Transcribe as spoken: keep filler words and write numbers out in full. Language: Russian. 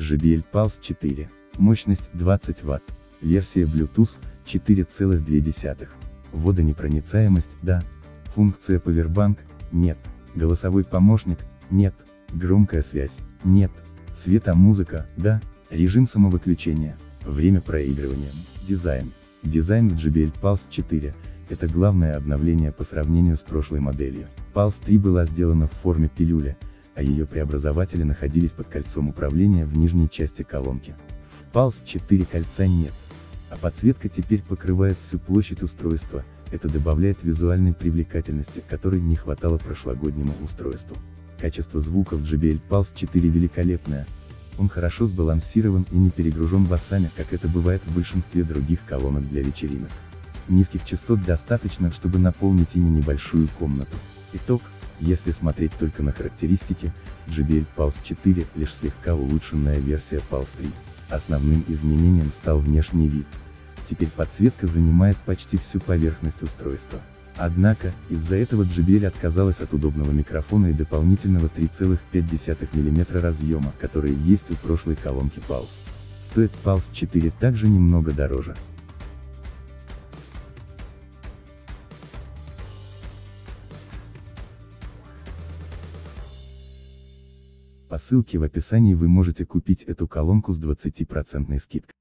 джей би эл Pulse четыре. Мощность двадцать ватт. Версия Bluetooth четыре целых две десятых. Водонепроницаемость, да. Функция Powerbank, нет. Голосовой помощник, нет. Громкая связь, нет. Светомузыка, да. Режим самовыключения. Время проигрывания. Дизайн. Дизайн в джей би эл Pulse четыре – это главное обновление по сравнению с прошлой моделью. Pulse три была сделана в форме пилюли, а ее преобразователи находились под кольцом управления в нижней части колонки. В Pulse четыре кольца нет, а подсветка теперь покрывает всю площадь устройства, это добавляет визуальной привлекательности, которой не хватало прошлогоднему устройству. Качество звука в джей би эл Pulse четыре великолепное. Он хорошо сбалансирован и не перегружен басами, как это бывает в большинстве других колонок для вечеринок. Низких частот достаточно, чтобы наполнить ими небольшую комнату. Итог, если смотреть только на характеристики, джей би эл Pulse четыре — лишь слегка улучшенная версия Pulse три. Основным изменением стал внешний вид. Теперь подсветка занимает почти всю поверхность устройства. Однако, из-за этого джей би эл отказалась от удобного микрофона и дополнительного три целых пять десятых миллиметра разъема, которые есть у прошлой колонки Pulse. Стоит Pulse четыре также немного дороже. По ссылке в описании вы можете купить эту колонку с двадцатипроцентной скидкой.